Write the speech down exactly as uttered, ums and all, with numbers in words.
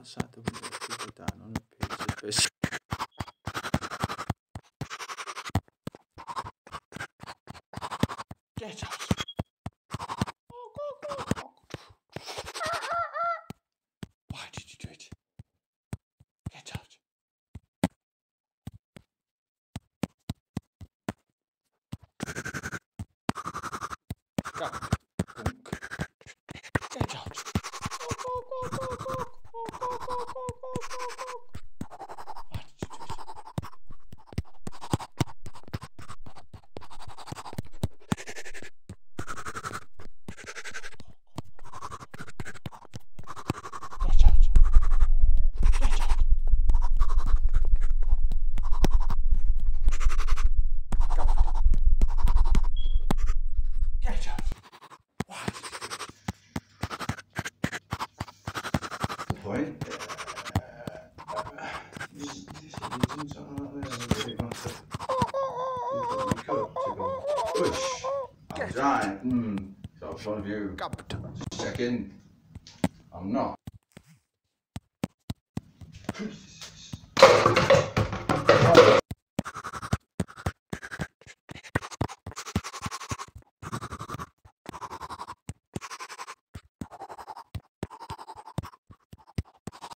outside the window, people down on a pizza fish. Get out! Why did you do it? Get out! Go. Get out! Point. Push. I'm trying. Hmm. So which one of you? Just check in. I'm not.